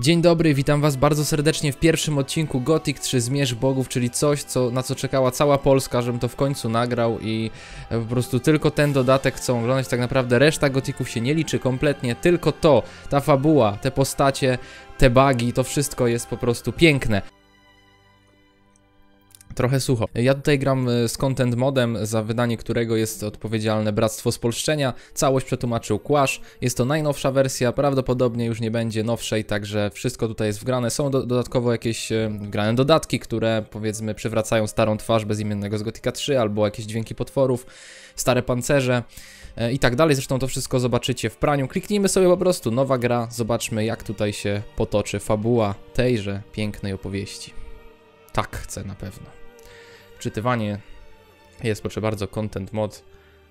Dzień dobry, witam was bardzo serdecznie w pierwszym odcinku Gothic 3 Zmierzch Bogów, czyli coś, na co czekała cała Polska, żebym to w końcu nagrał i po prostu tylko ten dodatek chcą oglądać, tak naprawdę reszta Gothiców się nie liczy kompletnie, tylko to, ta fabuła, te postacie, te bugi, to wszystko jest po prostu piękne. Trochę sucho. Ja tutaj gram z Content Modem, za wydanie którego jest odpowiedzialne Bractwo Spolszczenia. Całość przetłumaczył Kłasz. Jest to najnowsza wersja, prawdopodobnie już nie będzie nowszej, także wszystko tutaj jest wgrane. Są dodatkowo jakieś wgrane dodatki, które powiedzmy przywracają starą twarz bezimiennego z Gothica 3, albo jakieś dźwięki potworów, stare pancerze i tak dalej. Zresztą to wszystko zobaczycie w praniu. Kliknijmy sobie po prostu nowa gra, zobaczmy jak tutaj się potoczy fabuła tejże pięknej opowieści. Tak chcę na pewno. Wczytywanie jest, proszę bardzo, Content Mod.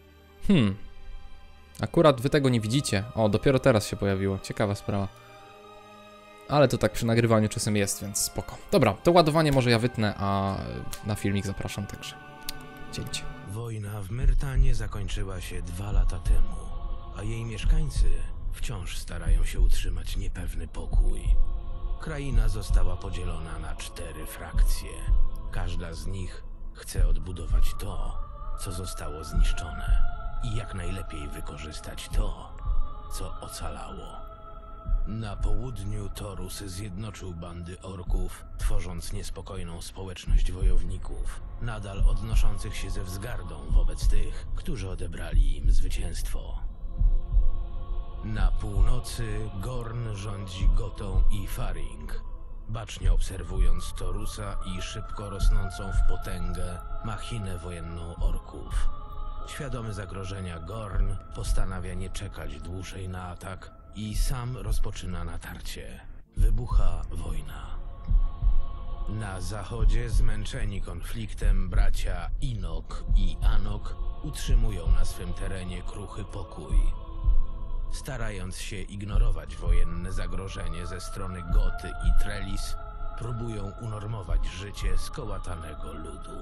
Akurat wy tego nie widzicie. O, dopiero teraz się pojawiło. Ciekawa sprawa. Ale to tak przy nagrywaniu czasem jest, więc spoko. Dobra, to ładowanie może ja wytnę, a na filmik zapraszam także. Cięcie. Wojna w Myrtanie zakończyła się 2 lata temu, a jej mieszkańcy wciąż starają się utrzymać niepewny pokój. Kraina została podzielona na 4 frakcje. Każda z nich chce odbudować to, co zostało zniszczone i jak najlepiej wykorzystać to, co ocalało. Na południu Torus zjednoczył bandy orków, tworząc niespokojną społeczność wojowników, nadal odnoszących się ze wzgardą wobec tych, którzy odebrali im zwycięstwo. Na północy Gorn rządzi Gotą i Faring, bacznie obserwując Torusa i szybko rosnącą w potęgę machinę wojenną orków. Świadomy zagrożenia Gorn postanawia nie czekać dłużej na atak i sam rozpoczyna natarcie. Wybucha wojna. Na zachodzie zmęczeni konfliktem bracia Inok i Anok utrzymują na swym terenie kruchy pokój. Starając się ignorować wojenne zagrożenie ze strony Goty i Trellis, próbują unormować życie skołatanego ludu.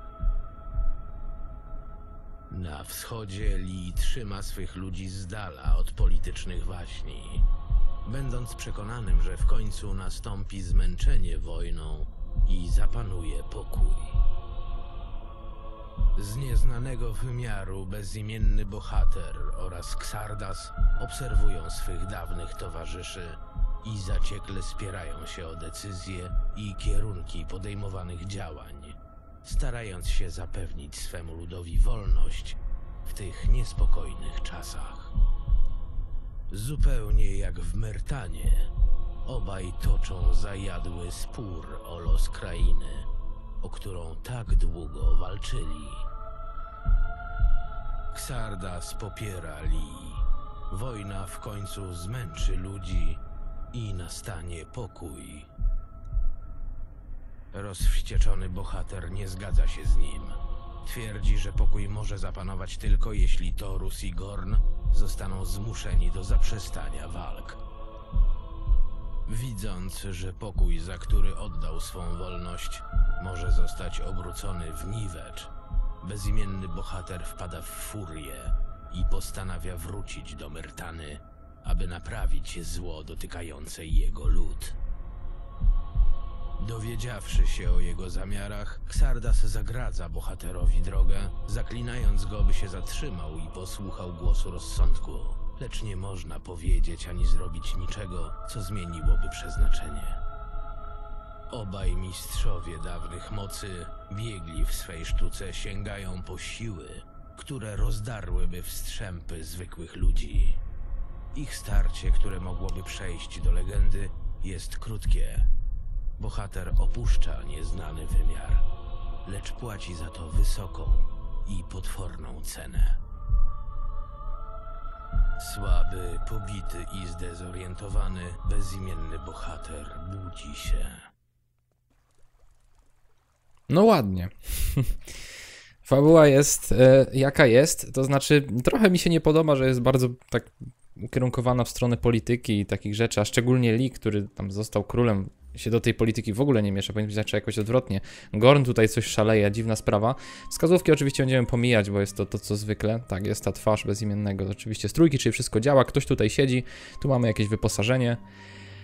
Na wschodzie Lee trzyma swych ludzi z dala od politycznych waśni, będąc przekonanym, że w końcu nastąpi zmęczenie wojną i zapanuje pokój. Z nieznanego wymiaru bezimienny bohater oraz Xardas obserwują swych dawnych towarzyszy i zaciekle spierają się o decyzje i kierunki podejmowanych działań, starając się zapewnić swemu ludowi wolność w tych niespokojnych czasach. Zupełnie jak w Myrtanie, obaj toczą zajadły spór o los krainy, o którą tak długo walczyli. Xardas popiera Lee. Wojna w końcu zmęczy ludzi i nastanie pokój. Rozwścieczony bohater nie zgadza się z nim. Twierdzi, że pokój może zapanować tylko jeśli Torus i Gorn zostaną zmuszeni do zaprzestania walk. Widząc, że pokój, za który oddał swą wolność, może zostać obrócony w niwecz, bezimienny bohater wpada w furię i postanawia wrócić do Myrtany, aby naprawić zło dotykające jego lud. Dowiedziawszy się o jego zamiarach, Xardas zagradza bohaterowi drogę, zaklinając go, by się zatrzymał i posłuchał głosu rozsądku. Lecz nie można powiedzieć ani zrobić niczego, co zmieniłoby przeznaczenie. Obaj mistrzowie dawnych mocy, biegli w swej sztuce, sięgają po siły, które rozdarłyby w strzępy zwykłych ludzi. Ich starcie, które mogłoby przejść do legendy, jest krótkie. Bohater opuszcza nieznany wymiar, lecz płaci za to wysoką i potworną cenę. Słaby, pobity i zdezorientowany, bezimienny bohater budzi się. No ładnie. Fabuła jest jaka jest, to znaczy trochę mi się nie podoba, że jest bardzo tak ukierunkowana w stronę polityki i takich rzeczy, a szczególnie Lee, który tam został królem, się do tej polityki w ogóle nie miesza, powinien być znaczy jakoś odwrotnie. Gorn tutaj coś szaleje, dziwna sprawa. Wskazówki oczywiście będziemy pomijać, bo jest to co zwykle. Tak, jest ta twarz bezimiennego, oczywiście z trójki, czyli wszystko działa, ktoś tutaj siedzi, tu mamy jakieś wyposażenie.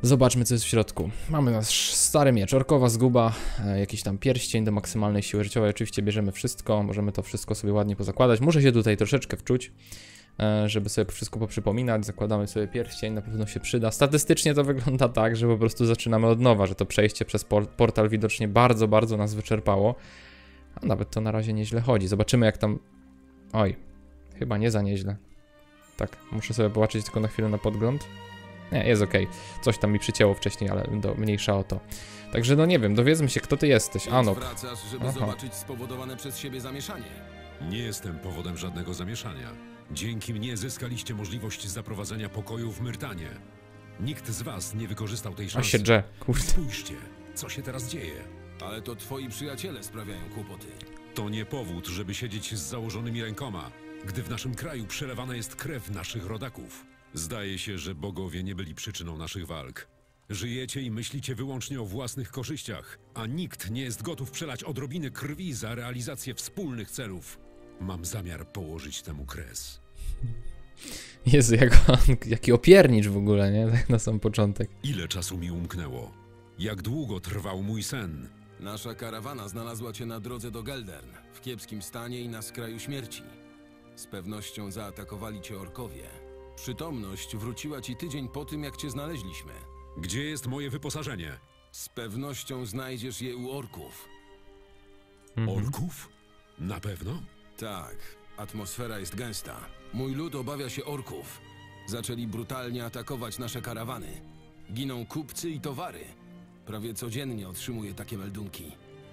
Zobaczmy, co jest w środku. Mamy nasz stary miecz, orkowa zguba, jakiś tam pierścień do maksymalnej siły życiowej. Oczywiście bierzemy wszystko, możemy to wszystko sobie ładnie pozakładać. Muszę się tutaj troszeczkę wczuć, żeby sobie wszystko poprzypominać. Zakładamy sobie pierścień, na pewno się przyda. Statystycznie to wygląda tak, że po prostu zaczynamy od nowa, że to przejście przez portal widocznie bardzo, bardzo nas wyczerpało. A nawet to na razie nieźle chodzi. Zobaczymy, jak tam... Oj, chyba nie za nieźle. Tak, muszę sobie popatrzeć tylko na chwilę na podgląd. Nie, jest okej. Coś tam mi przycięło wcześniej, ale mniejsza o to. Także no nie wiem, dowiedzmy się, kto ty jesteś. Anok. Wracasz, żeby zobaczyć spowodowane przez siebie zamieszanie. Nie jestem powodem żadnego zamieszania. Dzięki mnie zyskaliście możliwość zaprowadzenia pokoju w Myrtanie. Nikt z was nie wykorzystał tej A szansy. się drze, kurde. Spójrzcie, co się teraz dzieje. Ale to twoi przyjaciele sprawiają kłopoty. To nie powód, żeby siedzieć z założonymi rękoma, gdy w naszym kraju przelewana jest krew naszych rodaków. Zdaje się, że bogowie nie byli przyczyną naszych walk. Żyjecie i myślicie wyłącznie o własnych korzyściach, a nikt nie jest gotów przelać odrobiny krwi za realizację wspólnych celów. Mam zamiar położyć temu kres. Jezu, jaki opiernicz w ogóle, nie? Tak na sam początek. Ile czasu mi umknęło? Jak długo trwał mój sen? Nasza karawana znalazła cię na drodze do Geldern, w kiepskim stanie i na skraju śmierci. Z pewnością zaatakowali cię orkowie. Przytomność wróciła ci tydzień po tym, jak cię znaleźliśmy. Gdzie jest moje wyposażenie? Z pewnością znajdziesz je u orków. Orków? Na pewno? Tak, atmosfera jest gęsta. Mój lud obawia się orków. Zaczęli brutalnie atakować nasze karawany. Giną kupcy i towary. Prawie codziennie otrzymuję takie meldunki.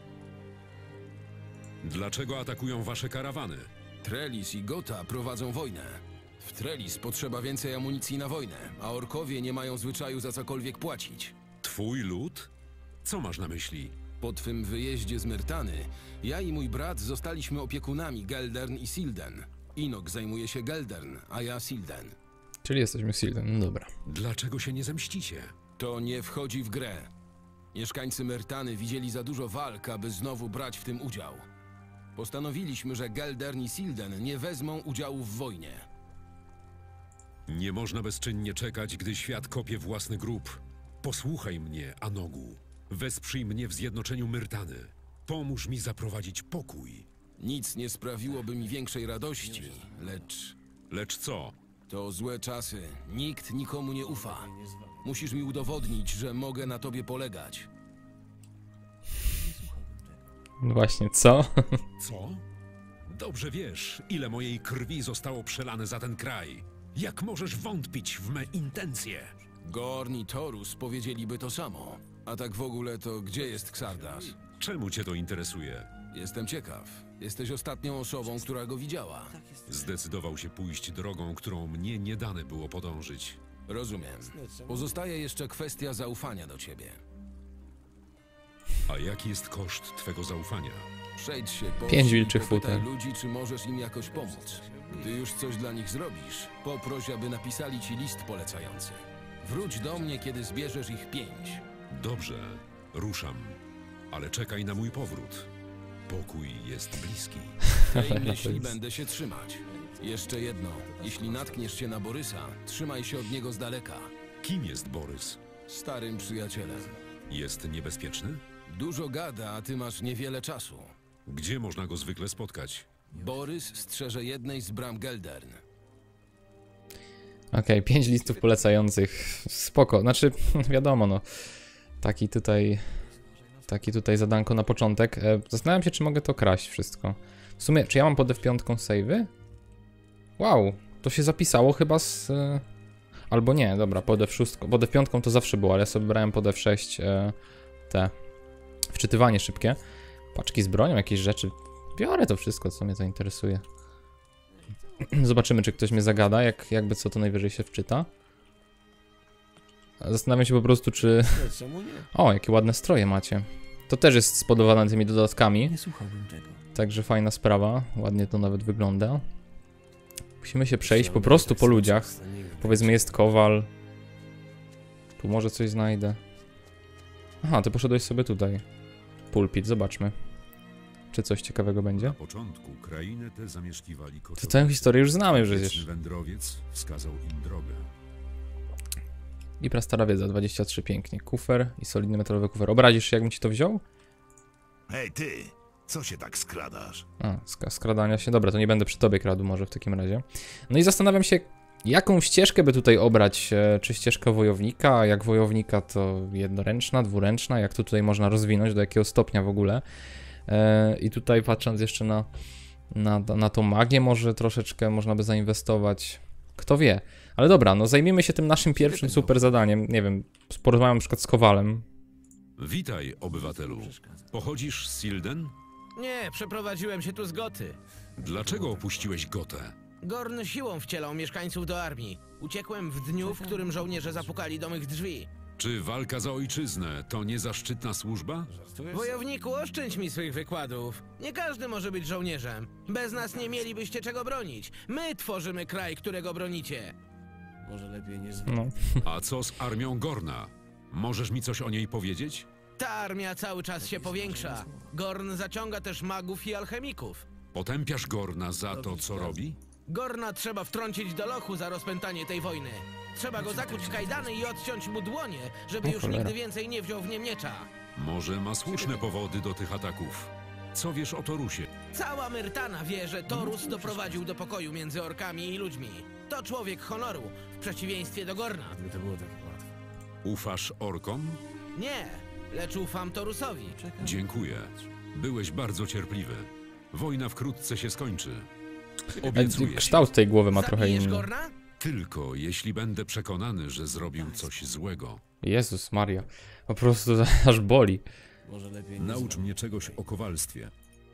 Dlaczego atakują wasze karawany? Trellis i Gotha prowadzą wojnę. W Trellis potrzeba więcej amunicji na wojnę, a orkowie nie mają zwyczaju za cokolwiek płacić. Twój lud? Co masz na myśli? Po twym wyjeździe z Myrtany, ja i mój brat zostaliśmy opiekunami Geldern i Silden. Inok zajmuje się Geldern, a ja Silden. Czyli jesteśmy Silden, no dobra. Dlaczego się nie zemścicie? To nie wchodzi w grę. Mieszkańcy Myrtany widzieli za dużo walk, aby znowu brać w tym udział. Postanowiliśmy, że Geldern i Silden nie wezmą udziału w wojnie. Nie można bezczynnie czekać, gdy świat kopie własny grób. Posłuchaj mnie, Anogu. Wesprzyj mnie w zjednoczeniu Myrtany. Pomóż mi zaprowadzić pokój. Nic nie sprawiłoby mi większej radości, lecz Lecz co? to złe czasy. Nikt nikomu nie ufa. Musisz mi udowodnić, że mogę na tobie polegać. No właśnie, co? Co? Dobrze wiesz, ile mojej krwi zostało przelane za ten kraj. Jak możesz wątpić w me intencje? Gorn i Torus powiedzieliby to samo. A tak w ogóle to gdzie jest Xardas? Czemu cię to interesuje? Jestem ciekaw. Jesteś ostatnią osobą, która go widziała. Zdecydował się pójść drogą, którą mnie nie dane było podążyć. Rozumiem. Pozostaje jeszcze kwestia zaufania do ciebie. A jaki jest koszt twego zaufania? Przejdź się po 5 wsi i wilczych popytaj futer. ludzi, czy możesz im jakoś pomóc. Gdy już coś dla nich zrobisz, poproś, aby napisali ci list polecający. Wróć do mnie, kiedy zbierzesz ich 5. Dobrze, ruszam. Ale czekaj na mój powrót. Pokój jest bliski. Tej myśli będę się trzymać. Jeszcze jedno. Jeśli natkniesz się na Borysa, trzymaj się od niego z daleka. Kim jest Borys? Starym przyjacielem. Jest niebezpieczny? Dużo gada, a ty masz niewiele czasu. Gdzie można go zwykle spotkać? Borys strzeże jednej z bram Geldern. Okej, 5 listów polecających. Spoko, znaczy, wiadomo, no. Taki tutaj zadanko na początek. Zastanawiam się, czy mogę to kraść wszystko. W sumie, czy ja mam pod F5 save'y? Wow, to się zapisało chyba z... Albo nie, dobra, pod F6. Pod F5 to zawsze było, ale ja sobie brałem pod F6 te wczytywanie szybkie. Paczki z bronią, jakieś rzeczy. Biorę to wszystko, co mnie zainteresuje. Zobaczymy, czy ktoś mnie zagada, jakby co to najwyżej się wczyta. Zastanawiam się po prostu, czy... O, jakie ładne stroje macie. To też jest spowodowane tymi dodatkami. Nie słuchałbym tego. Także fajna sprawa. Ładnie to nawet wygląda. Musimy się przejść po prostu po ludziach. Powiedzmy, jest kowal. Tu może coś znajdę. Aha, ty poszedłeś sobie tutaj. Pulpit, zobaczmy. Czy coś ciekawego będzie? Na początku krainę tę zamieszkiwali To koczowie. tę historię już znamy Wieczny przecież. wędrowiec wskazał im drogę. I prastara wiedza, 23, pięknie. Kufer i solidny metalowy kufer. Obrazisz się, jakbym ci to wziął? Hej ty, co się tak skradasz? A, skradania się. Dobra, to nie będę przy tobie kradł może w takim razie. No i zastanawiam się, jaką ścieżkę by tutaj obrać. Czy ścieżkę wojownika? Jak wojownika to jednoręczna, dwuręczna? Jak to tutaj można rozwinąć? Do jakiego stopnia w ogóle? I tutaj patrząc jeszcze na tą magię, może troszeczkę można by zainwestować. Kto wie. Ale dobra, no zajmijmy się tym naszym pierwszym super zadaniem. Nie wiem, porozmawiam na przykład z Kowalem. Witaj, obywatelu. Pochodzisz z Silden? Nie, przeprowadziłem się tu z Goty. Dlaczego opuściłeś Gotę? Gorn siłą wcielał mieszkańców do armii. Uciekłem w dniu, w którym żołnierze zapukali do mych drzwi. Czy walka za ojczyznę to niezaszczytna służba? Wojowniku, oszczędź mi swych wykładów. Nie każdy może być żołnierzem. Bez nas nie mielibyście czego bronić. My tworzymy kraj, którego bronicie. No. A co z armią Gorna? Możesz mi coś o niej powiedzieć? Ta armia cały czas się powiększa. Gorn zaciąga też magów i alchemików. Potępiasz Gorna za to, co robi? Gorna trzeba wtrącić do lochu za rozpętanie tej wojny. Trzeba go zakuć w kajdany i odciąć mu dłonie, żeby już cholera. nigdy więcej nie wziął w nie miecza. Może ma słuszne powody do tych ataków. Co wiesz o Torusie? Cała Myrtana wie, że Torus doprowadził do pokoju między orkami i ludźmi. To człowiek honoru, w przeciwieństwie do Gorna. Ufasz orkom? Nie, lecz ufam Torusowi. Dziękuję. Byłeś bardzo cierpliwy. Wojna wkrótce się skończy. Obiecuję ci. Kształt tej głowy ma trochę Zabijesz inny. Gorna? Tylko jeśli będę przekonany, że zrobił coś złego. Jezus Maria. Po prostu aż boli. Naucz mnie czegoś o kowalstwie.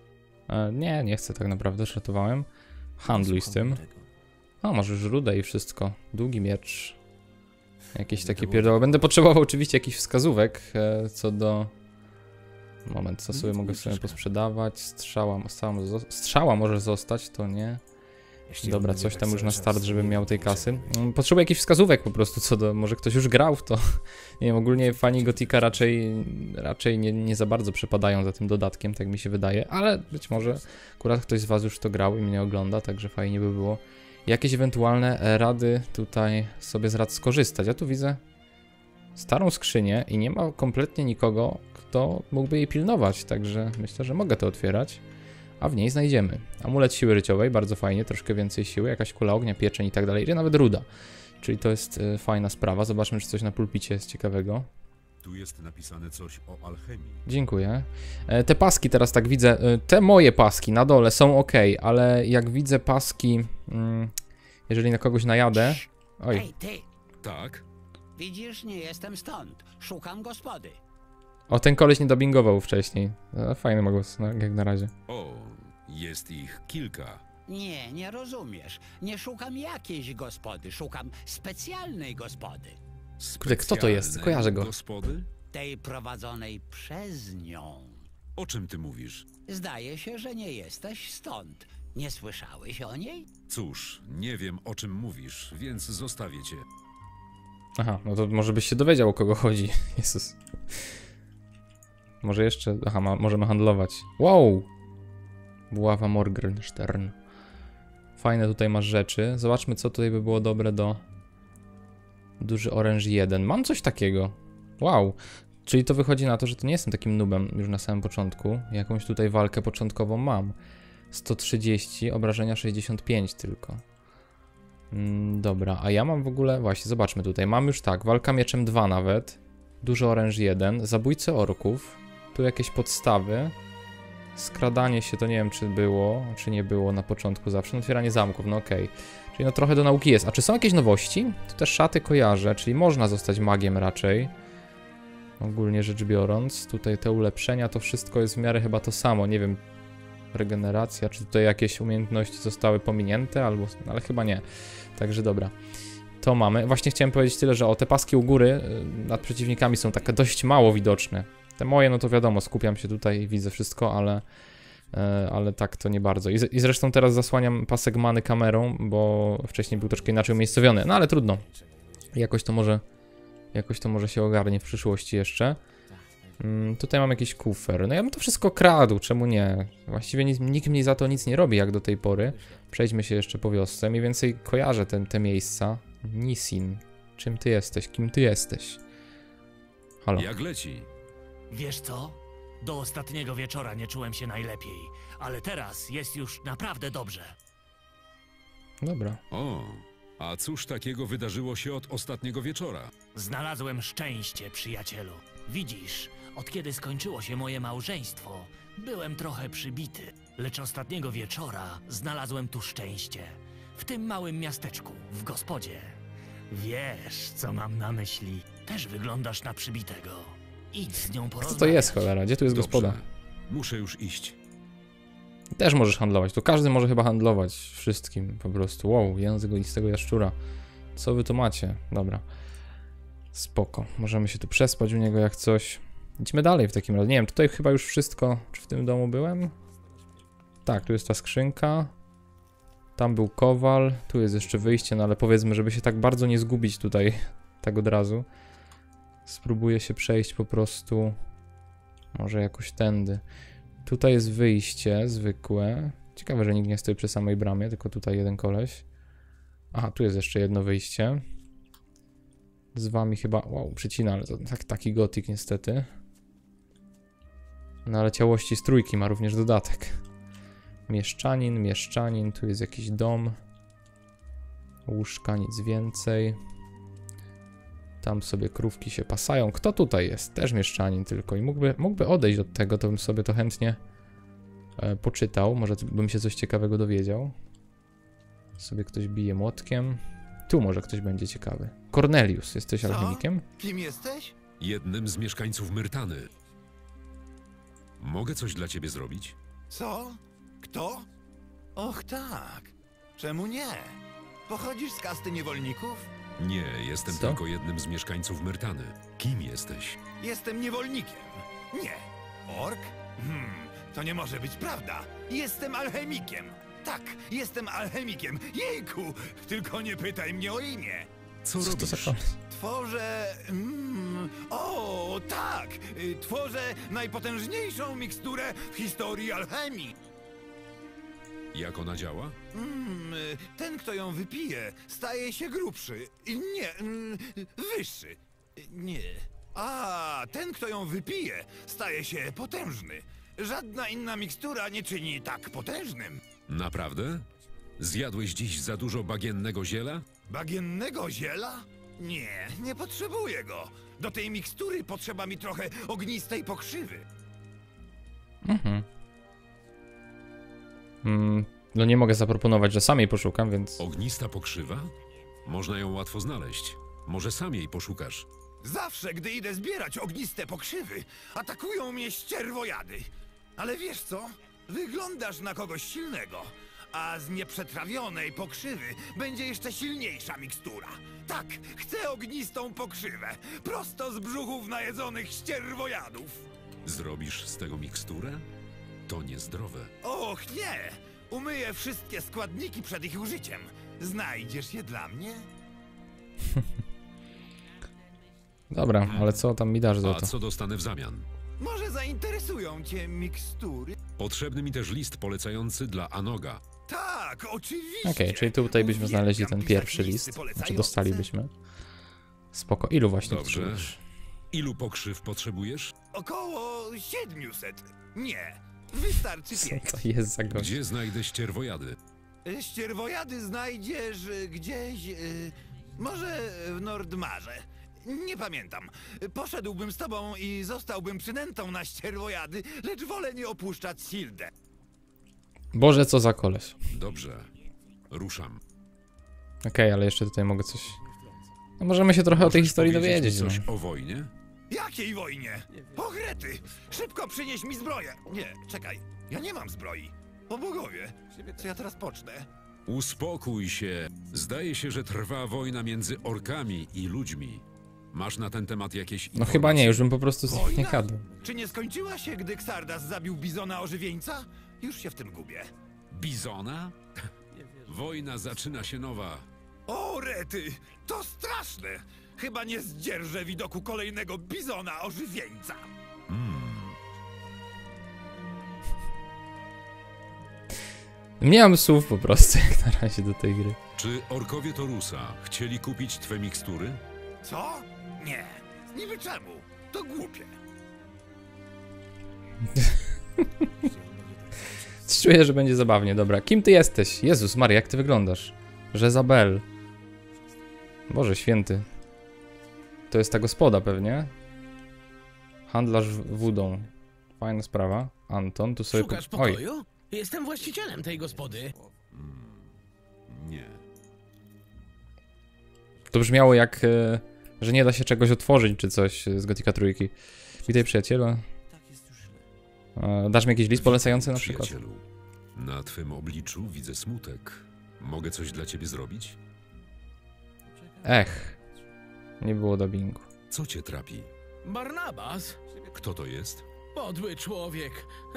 Nie chcę tak naprawdę, żartowałem. Handluj z tym. O, masz już rudę i wszystko. Długi miecz. Jakieś takie pierdoły. Będę potrzebował oczywiście jakichś wskazówek co do... Moment, co sobie mogę sobie posprzedawać. Strzała może zostać, to nie. Dobra, coś tam już na start, żebym miał tej kasy. Potrzebuję jakichś wskazówek po prostu co do... Może ktoś już grał w to. Nie wiem, ogólnie fani Gotika raczej nie za bardzo przepadają za tym dodatkiem, tak mi się wydaje. Ale być może akurat ktoś z was już to grał i mnie ogląda, także fajnie by było jakieś ewentualne rady tutaj sobie z rad skorzystać. Ja tu widzę starą skrzynię i nie ma kompletnie nikogo, kto mógłby jej pilnować, także myślę, że mogę to otwierać, a w niej znajdziemy amulet siły życiowej, bardzo fajnie, troszkę więcej siły, jakaś kula ognia, pieczeń i tak dalej, i nawet ruda, czyli to jest fajna sprawa. Zobaczmy, czy coś na pulpicie jest ciekawego. Tu jest napisane coś o alchemii. Dziękuję. Te paski teraz tak widzę, te moje paski na dole są ok, ale jak widzę paski, jeżeli na kogoś najadę... Oj, Hej, ty! Tak? Widzisz, nie jestem stąd. Szukam gospody. o, ten koleś nie dubbingował wcześniej. Fajny ma głos, jak na razie. O, jest ich kilka. Nie, nie rozumiesz. Nie szukam jakiejś gospody, szukam specjalnej gospody. Kurde, kto to jest? Specjalnej Kojarzę go. Gospody? Tej prowadzonej przez nią. O czym ty mówisz? Zdaje się, że nie jesteś stąd. Nie słyszałeś o niej? Cóż, nie wiem o czym mówisz, więc zostawię cię. Aha, no to może byś się dowiedział, o kogo chodzi. Jezus. Może jeszcze... Aha, możemy handlować. Wow! Buława Morgenstern. Fajne tutaj masz rzeczy. Zobaczmy, co tutaj by było dobre do... Duży oręż 1. Mam coś takiego. Wow. Czyli to wychodzi na to, że to nie jestem takim noobem już na samym początku. Jakąś tutaj walkę początkową mam. 130, obrażenia 65 tylko. Dobra, a ja mam w ogóle... Właśnie, zobaczmy tutaj. Mam już tak, walka mieczem 2 nawet. Duży oręż 1. Zabójcy orków. Tu jakieś podstawy. Skradanie się to nie wiem, czy było, czy nie było na początku zawsze. No, otwieranie zamków, no okej. Czyli no trochę do nauki jest. A czy są jakieś nowości? Tu też szaty kojarzę, czyli można zostać magiem raczej. Ogólnie rzecz biorąc. Tutaj te ulepszenia, to wszystko jest w miarę chyba to samo. Nie wiem, regeneracja, czy tutaj jakieś umiejętności zostały pominięte, albo... ale chyba nie. Także dobra. To mamy. Właśnie chciałem powiedzieć tyle, że te paski u góry nad przeciwnikami są takie dość mało widoczne. Te moje, no to wiadomo, skupiam się tutaj i widzę wszystko, ale tak to nie bardzo. I zresztą teraz zasłaniam pasek many kamerą, bo wcześniej był troszkę inaczej umiejscowiony. No ale trudno. Jakoś to może się ogarnie w przyszłości jeszcze. Tutaj mam jakiś kufer. No ja bym to wszystko kradł, czemu nie? Właściwie nikt mi za to nic nie robi jak do tej pory. Przejdźmy się jeszcze po wiosce. Mniej więcej kojarzę te miejsca. Nisin. Czym ty jesteś? Kim ty jesteś? Halo. Jak leci? Wiesz co? Do ostatniego wieczora nie czułem się najlepiej, ale teraz jest już naprawdę dobrze. Dobra. O, a cóż takiego wydarzyło się od ostatniego wieczora? Znalazłem szczęście, przyjacielu. Widzisz, od kiedy skończyło się moje małżeństwo, byłem trochę przybity, lecz ostatniego wieczora znalazłem tu szczęście. W tym małym miasteczku, w gospodzie. Wiesz, co mam na myśli. Też wyglądasz na przybitego. Idź z nią Co porozmawiać. to jest, cholera? Gdzie tu jest gospoda? Dobrze. Muszę już iść. Też możesz handlować. Tu każdy może chyba handlować wszystkim po prostu. Wow, język ognistego jaszczura. Co wy tu macie? Dobra. Spoko. Możemy się tu przespać u niego jak coś. Idźmy dalej w takim razie. Nie wiem, tutaj chyba już wszystko... Czy w tym domu byłem? Tak, tu jest ta skrzynka. Tam był kowal. Tu jest jeszcze wyjście, no ale powiedzmy, żeby się tak bardzo nie zgubić tutaj tak od razu. Spróbuję się przejść po prostu... Może jakoś tędy. Tutaj jest wyjście zwykłe. Ciekawe, że nikt nie stoi przy samej bramie, tylko tutaj jeden koleś. Aha, tu jest jeszcze jedno wyjście. Z wami chyba... Wow, przycina, ale to taki gotik niestety. No ale ciałości z trójki ma również dodatek. Mieszczanin, tu jest jakiś dom. Łóżka, nic więcej. Tam sobie krówki się pasają. Kto tutaj jest? Też mieszczanin tylko. I mógłby odejść od tego, to bym sobie to chętnie poczytał. Może bym się coś ciekawego dowiedział. Sobie ktoś bije młotkiem. Tu może ktoś będzie ciekawy. Cornelius, jesteś alchemikiem? Kim jesteś? Jednym z mieszkańców Myrtany. Mogę coś dla ciebie zrobić? Co? Kto? Och tak. Czemu nie? Pochodzisz z kasty niewolników? Nie, jestem Co? tylko jednym z mieszkańców Myrtany. Kim jesteś? Jestem niewolnikiem. Nie. Ork? To nie może być prawda. Jestem alchemikiem. Tak, jestem alchemikiem. Jejku! Tylko nie pytaj mnie o imię. Co Co to robisz? za koleś? Tworzę... o, tak! Tworzę najpotężniejszą miksturę w historii alchemii. Jak ona działa? Ten, kto ją wypije, staje się grubszy. Nie, wyższy. Nie. A, ten, kto ją wypije, staje się potężny. Żadna inna mikstura nie czyni tak potężnym. Naprawdę? Zjadłeś dziś za dużo bagiennego ziela? Bagiennego ziela? Nie, nie potrzebuję go. Do tej mikstury potrzeba mi trochę ognistej pokrzywy. No nie mogę zaproponować, że sam jej poszukam, więc... Ognista pokrzywa? Można ją łatwo znaleźć. Może sam jej poszukasz. Zawsze, gdy idę zbierać ogniste pokrzywy, atakują mnie ścierwojady. Ale wiesz co? Wyglądasz na kogoś silnego. A z nieprzetrawionej pokrzywy będzie jeszcze silniejsza mikstura. Tak, chcę ognistą pokrzywę. Prosto z brzuchów najedzonych ścierwojadów. Zrobisz z tego miksturę? To niezdrowe. Och nie! Umyję wszystkie składniki przed ich użyciem. Znajdziesz je dla mnie? Dobra, ale co tam mi dasz za A to? co dostanę w zamian? Może zainteresują cię mikstury? Potrzebny mi też list polecający dla Anoga. Tak, oczywiście. Okej, czyli tutaj byśmy znaleźli ten Uwielbiam pierwszy pisać list. listy Znaczy polecające. dostalibyśmy. Spoko. Ilu właśnie Dobrze. potrzebujesz? Ilu pokrzyw potrzebujesz? Około 700. Nie, wystarczy Co 5. to jest za gość? Gdzie znajdę ścierwojady? Ścierwojady znajdziesz gdzieś, może w Nordmarze. Nie pamiętam. Poszedłbym z tobą i zostałbym przynętą na ścierwojady, lecz wolę nie opuszczać Sildę. Boże, co za koleś. Dobrze. Ruszam. Okej, ale jeszcze tutaj mogę coś... No możemy się trochę o tej Możesz historii powiedzieć mi dowiedzieć. coś No. o wojnie? Jakiej wojnie? Pochrety! Szybko przynieś mi zbroję! Nie, czekaj, ja nie mam zbroi. O bogowie, co ja teraz pocznę? Uspokój się. Zdaje się, że trwa wojna między orkami i ludźmi. Masz na ten temat jakieś No informacje? chyba nie, już bym po prostu z nich nie Wojna? gadł. Czy nie skończyła się, gdy Xardas zabił Bizona ożywieńca? Już się w tym gubię. Bizona? Wojna zaczyna się nowa. O, rety! To straszne! Chyba nie zdzierżę widoku kolejnego Bizona ożywieńca. Nie mam słów po prostu jak na razie do tej gry. Czy orkowie Torusa chcieli kupić twe mikstury? Co? Nie. Niby czemu? To głupie. Czuję, że będzie zabawnie. Dobra, kim ty jesteś? Jezus Maria, jak ty wyglądasz? Jezabel. Boże święty. To jest ta gospoda pewnie. Handlarz wódą. Fajna sprawa. Anton, tu sobie... Szukasz pokoju? Jestem właścicielem tej gospody. Nie. To brzmiało jak, że nie da się czegoś otworzyć, czy coś z Gotika Trójki. Witaj przyjacielu. Dasz mi jakiś list polecający na przykład? Przyjacielu, na twym obliczu widzę smutek. Mogę coś dla ciebie zrobić? Ech. Nie było dubbingu. Co cię trapi? Barnabas? Kto to jest? Podły człowiek.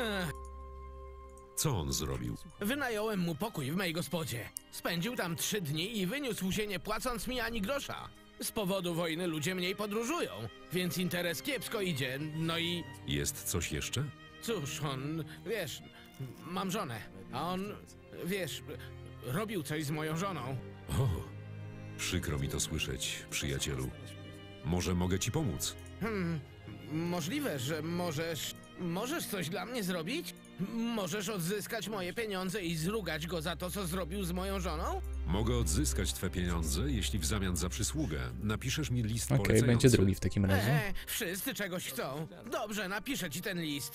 Co on zrobił? Wynająłem mu pokój w mej gospodzie. Spędził tam 3 dni i wyniósł się nie płacąc mi ani grosza. Z powodu wojny ludzie mniej podróżują, więc interes kiepsko idzie, no i... Jest coś jeszcze? Cóż, on... wiesz... mam żonę, a on... wiesz... robił coś z moją żoną. O, przykro mi to słyszeć, przyjacielu. Może mogę ci pomóc? Możliwe, że możesz... możesz coś dla mnie zrobić? Możesz odzyskać moje pieniądze i zrugać go za to, co zrobił z moją żoną? Mogę odzyskać twe pieniądze, jeśli w zamian za przysługę napiszesz mi list Okej, polecający. będzie drugi w takim razie. Wszyscy czegoś chcą. Dobrze, napiszę ci ten list.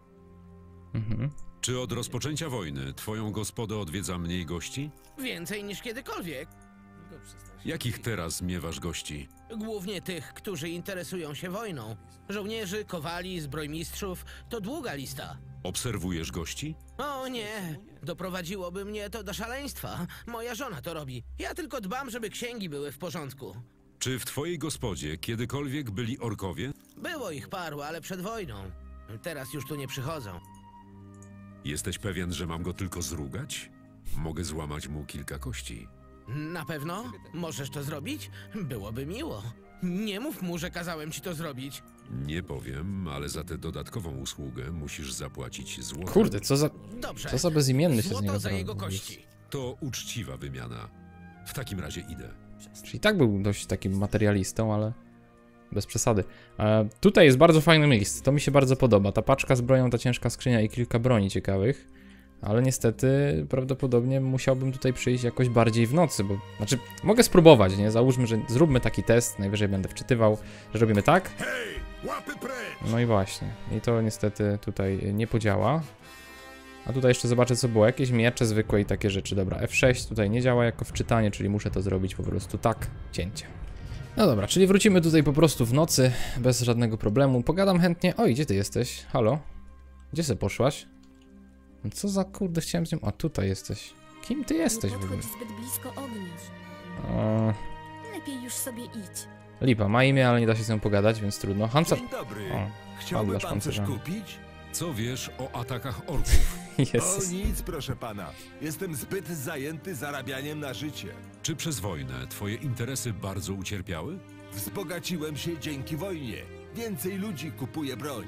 Czy od rozpoczęcia wojny twoją gospodę odwiedza mniej gości? Więcej niż kiedykolwiek. Jakich teraz miewasz gości? Głównie tych, którzy interesują się wojną. Żołnierzy, kowali, zbrojmistrzów. To długa lista. Obserwujesz gości? O nie, doprowadziłoby mnie to do szaleństwa. Moja żona to robi. Ja tylko dbam, żeby księgi były w porządku. Czy w twojej gospodzie kiedykolwiek byli orkowie? Było ich paru, ale przed wojną. Teraz już tu nie przychodzą. Jesteś pewien, że mam go tylko zrugać? Mogę złamać mu kilka kości. Na pewno? Możesz to zrobić? Byłoby miło. Nie mów mu, że kazałem ci to zrobić. Nie powiem, ale za tę dodatkową usługę musisz zapłacić złoto. Kurde, Dobrze. co za bezimienny się z Złoto niego za jego zrobił. kości. To uczciwa wymiana. W takim razie idę. Czyli tak był dość takim materialistą, ale bez przesady. Tutaj jest bardzo fajny list, to mi się bardzo podoba. Ta paczka z bronią, ta ciężka skrzynia i kilka broni ciekawych. Ale niestety prawdopodobnie musiałbym tutaj przyjść jakoś bardziej w nocy, bo... Znaczy, mogę spróbować, nie? Załóżmy, że zróbmy taki test, najwyżej będę wczytywał, że robimy tak. Hej, łapy precz! No i właśnie. I to niestety tutaj nie podziała. A tutaj jeszcze zobaczę, co było. Jakieś miecze zwykłe i takie rzeczy. Dobra, F6 tutaj nie działa jako wczytanie, czyli muszę to zrobić po prostu tak, cięcie. No dobra, czyli wrócimy tutaj po prostu w nocy, bez żadnego problemu. Pogadam chętnie. Oj, gdzie ty jesteś? Halo? Gdzie sobie poszłaś? No co za kurde, chciałem z nią... A tutaj jesteś. Kim ty jesteś w ogóle? Nie podchodź zbyt blisko ognisz. Lepiej już sobie idź. Lipa, ma imię, ale nie da się z nią pogadać, więc trudno. Hansa... Dzień dobry. O, Chciałby handlarz pan coś pancerzami. kupić? Co wiesz o atakach orków? O Jezus. nic, proszę pana. Jestem zbyt zajęty zarabianiem na życie. Czy przez wojnę twoje interesy bardzo ucierpiały? Wzbogaciłem się dzięki wojnie. Więcej ludzi kupuje broń.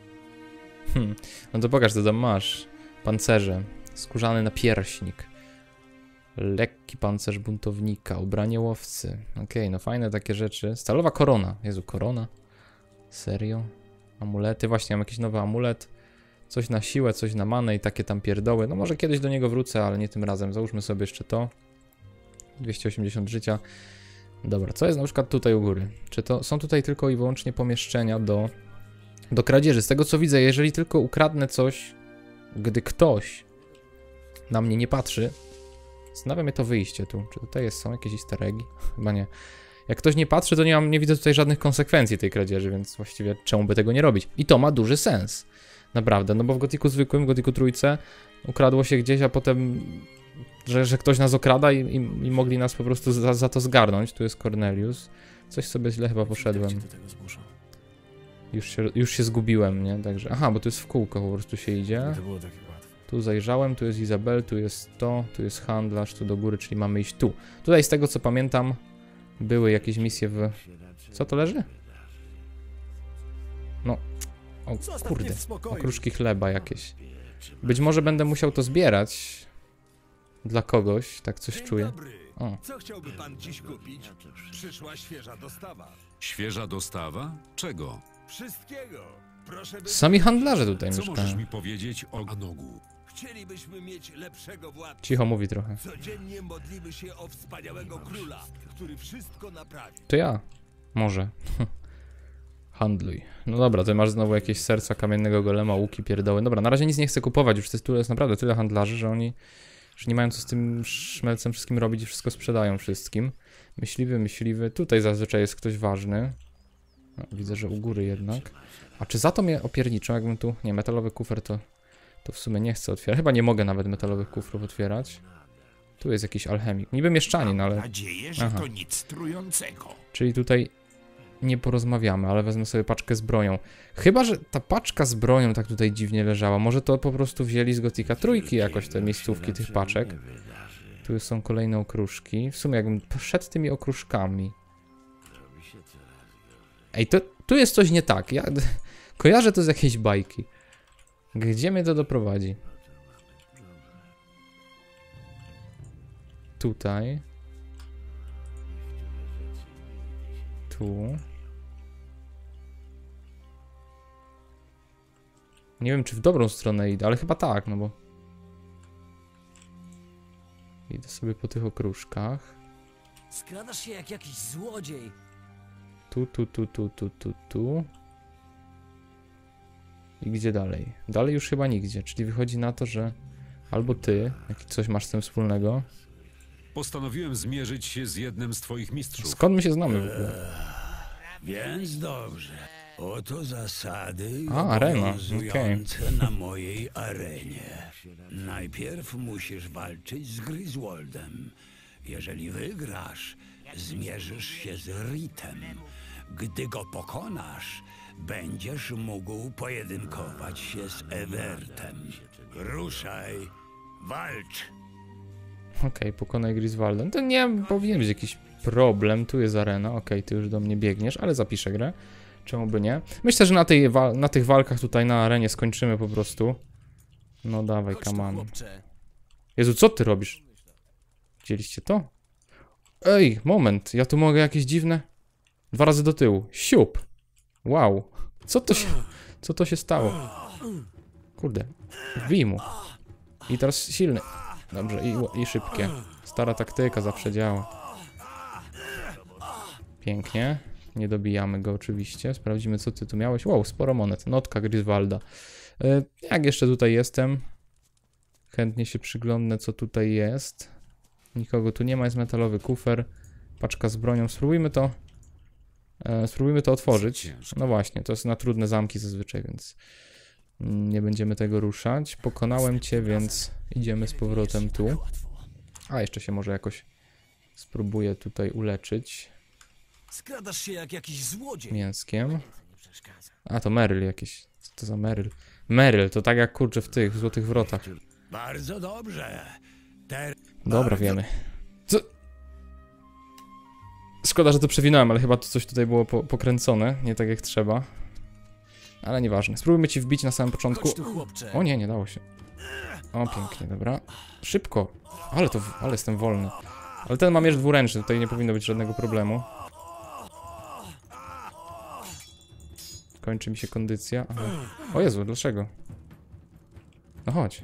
No to pokaż, co tam masz. Pancerze. Skórzany napierśnik. Lekki pancerz buntownika. Ubranie łowcy. Okej, no fajne takie rzeczy. Stalowa korona. Jezu, korona? Serio? Amulety. Właśnie mam jakiś nowy amulet. Coś na siłę, coś na manę i takie tam pierdoły. No może kiedyś do niego wrócę, ale nie tym razem. Załóżmy sobie jeszcze to. 280 życia. Dobra, co jest na przykład tutaj u góry? Czy to są tutaj tylko i wyłącznie pomieszczenia do kradzieży? Z tego co widzę, jeżeli tylko ukradnę coś, gdy ktoś na mnie nie patrzy, zastanawia mnie to wyjście tu. Czy tutaj są jakieś easter eggi? Chyba nie. Jak ktoś nie patrzy, to nie widzę tutaj żadnych konsekwencji tej kradzieży, więc właściwie czemu by tego nie robić? I to ma duży sens. Naprawdę, no bo w Gotiku zwykłym, w Gotiku trójce ukradło się gdzieś, a potem, że ktoś nas okrada i mogli nas po prostu za to zgarnąć. Tu jest Cornelius. Coś sobie źle chyba poszedłem. Już się zgubiłem, nie? Także, aha, bo tu jest w kółko, po prostu się idzie. Tu zajrzałem, tu jest Izabel, tu jest to, tu jest handlarz, tu do góry, czyli mamy iść tu. Tutaj z tego co pamiętam, były jakieś misje w... Co to leży? No, o kurde, okruszki chleba jakieś. Być może będę musiał to zbierać, dla kogoś, tak coś Dzień czuję. dobry. O. Co chciałby pan dziś kupić? Przyszła świeża dostawa. Świeża dostawa? Czego? Wszystkiego. Proszę by... Sami handlarze tutaj Co możesz mieszkają. mi powiedzieć o Anogu? Chcielibyśmy mieć lepszego władcę. Cicho mówi trochę. Codziennie modlimy się o wspaniałego króla, który wszystko naprawi. To ja. Może. Handluj. No dobra, ty masz znowu jakieś serca kamiennego golema, łuki, pierdoły. Dobra, na razie nic nie chcę kupować, już tu jest naprawdę tyle handlarzy, że oni już nie mają co z tym szmelcem wszystkim robić i wszystko sprzedają wszystkim. Myśliwy. Tutaj zazwyczaj jest ktoś ważny. No, widzę, że u góry jednak. A czy za to mnie opierniczą, jakbym tu... Nie, metalowy kufer to w sumie nie chcę otwierać. Chyba nie mogę nawet metalowych kufrów otwierać. Tu jest jakiś alchemik. Niby mieszczanin, ale... Mam nadzieję, że Aha. to nic trującego. Czyli tutaj nie porozmawiamy, ale wezmę sobie paczkę z bronią. Chyba że ta paczka z bronią tak tutaj dziwnie leżała. Może to po prostu wzięli z Gotika trójki jakoś te miejscówki tych paczek. Tu są kolejne okruszki. W sumie jakbym poszedł tymi okruszkami. Ej, tu jest coś nie tak. Ja kojarzę to z jakiejś bajki. Gdzie mnie to doprowadzi? Tutaj. Tu. Nie wiem, czy w dobrą stronę idę, ale chyba tak, no bo... Idę sobie po tych okruszkach. Skradasz się jak jakiś złodziej. Tu. I gdzie dalej? Dalej już chyba nigdzie, czyli wychodzi na to, że... Albo ty, jak coś masz z tym wspólnego. Postanowiłem zmierzyć się z jednym z twoich mistrzów. Skąd my się znamy w ogóle? Więc dobrze. Oto zasady Arena, obowiązujące na mojej arenie. Najpierw musisz walczyć z Griswoldem. Jeżeli wygrasz, zmierzysz się z Ritem. Gdy go pokonasz, będziesz mógł pojedynkować się z Evertem. Ruszaj, walcz! Okej, pokonaj Griswolda. No to nie powinien być jakiś problem. Tu jest arena. Okej, ty już do mnie biegniesz, ale zapiszę grę. Czemu by nie? Myślę, że na tych walkach tutaj na arenie skończymy po prostu. No dawaj, kaman. Jezu, co ty robisz? Widzieliście to? Ej, moment. Ja tu mogę jakieś dziwne... 2 razy do tyłu. Siup. Wow. Co to się stało? Kurde. Wbij mu. I teraz silny. Dobrze, i szybkie. Stara taktyka zawsze działa. Pięknie. Nie dobijamy go oczywiście. Sprawdzimy, co ty tu miałeś. Wow, sporo monet. Notka Griswolda. Jak jeszcze tutaj jestem? Chętnie się przyglądnę, co tutaj jest. Nikogo tu nie ma, jest metalowy kufer. Paczka z bronią. Spróbujmy to otworzyć. No właśnie, to jest na trudne zamki zazwyczaj, więc nie będziemy tego ruszać. Pokonałem cię, więc idziemy z powrotem tu. A, jeszcze się może jakoś spróbuję tutaj uleczyć. Skradasz się jak jakiś złodziej. Mięskiem. A, to Meryl jakiś. Co to za Meryl? Meryl, to tak jak kurczę w tych złotych wrotach. Bardzo dobrze. Dobra, wiemy. Co? Szkoda, że to przewinąłem, ale chyba to coś tutaj było pokręcone, nie tak jak trzeba. Ale nieważne. Spróbujmy ci wbić na samym początku. O nie, nie dało się. O, pięknie, dobra. Szybko. Ale jestem wolny. Ale ten ma miecz dwuręczny, tutaj nie powinno być żadnego problemu. Kończy mi się kondycja. Aha. O Jezu, dlaczego? No chodź.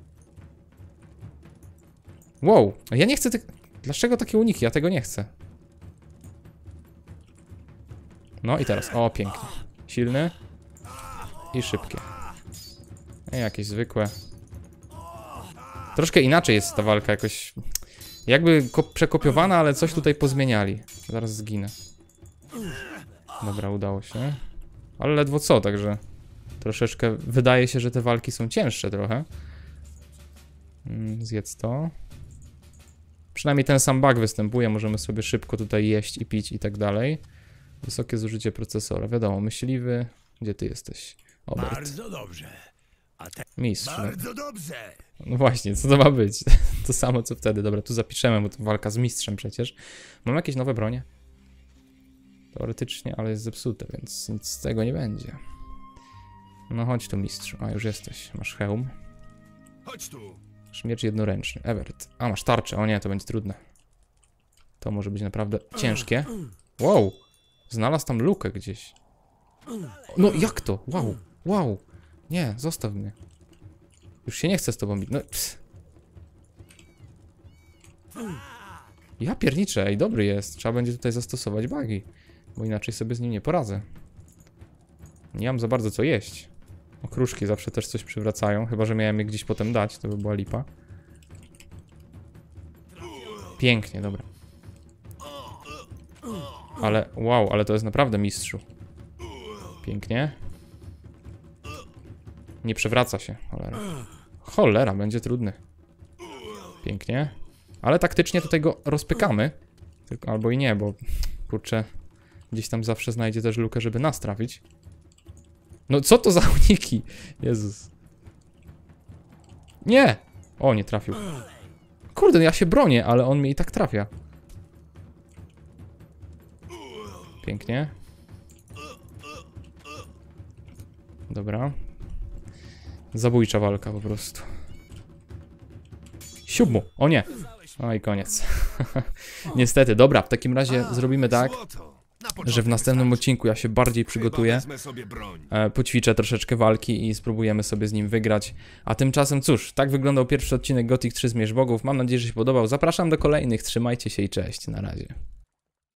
Wow, ja nie chcę tych... Dlaczego takie uniki? Ja tego nie chcę. No i teraz, o pięknie. Silny. I szybkie. Jakieś zwykłe. Troszkę inaczej jest ta walka, jakoś... Jakby przekopiowana, ale coś tutaj pozmieniali. Zaraz zginę. Dobra, udało się. Ale ledwo co, także... Troszeczkę... Wydaje się, że te walki są cięższe trochę. Zjedz to. Przynajmniej ten sam bug występuje, możemy sobie szybko tutaj jeść i pić i tak dalej. Wysokie zużycie procesora, wiadomo, myśliwy. Gdzie ty jesteś? Obert. Bardzo dobrze. Mistrz. Bardzo dobrze. No właśnie, co to ma być? To samo co wtedy. Dobra, tu zapiszemy, bo to walka z mistrzem przecież. Mam jakieś nowe bronie? Teoretycznie, ale jest zepsute, więc nic z tego nie będzie. No chodź tu, mistrzu. A, już jesteś. Masz hełm. Chodź tu. Miecz jednoręczny. Everett. A, masz tarczę. O nie, to będzie trudne. To może być naprawdę ciężkie. Wow. Znalazł tam lukę gdzieś. No jak to? Wow. Wow. Nie, zostaw mnie. Już się nie chcę z tobą bić. No, ja pierniczę. Ej, dobry jest. Trzeba będzie tutaj zastosować bugi. Bo inaczej sobie z nim nie poradzę. Nie mam za bardzo co jeść. Okruszki zawsze też coś przywracają. Chyba że miałem je gdzieś potem dać. To by była lipa. Pięknie, dobra. Ale, wow, ale to jest naprawdę mistrzu. Pięknie. Nie przewraca się, cholera. Cholera, będzie trudny. Pięknie. Ale taktycznie tutaj go rozpykamy. Tylko, albo i nie, bo kurczę, gdzieś tam zawsze znajdzie też lukę, żeby nas trafić. No co to za uniki? Jezus. Nie! O, nie trafił. Kurde, ja się bronię, ale on mnie i tak trafia. Pięknie. Dobra. Zabójcza walka po prostu. Siup mu. O nie. No i koniec. Niestety. Dobra, w takim razie zrobimy tak, że w następnym odcinku ja się bardziej przygotuję. Poćwiczę troszeczkę walki i spróbujemy sobie z nim wygrać. A tymczasem cóż, tak wyglądał pierwszy odcinek Gothic 3 Zmierzch Bogów. Mam nadzieję, że się podobał. Zapraszam do kolejnych. Trzymajcie się i cześć. Na razie.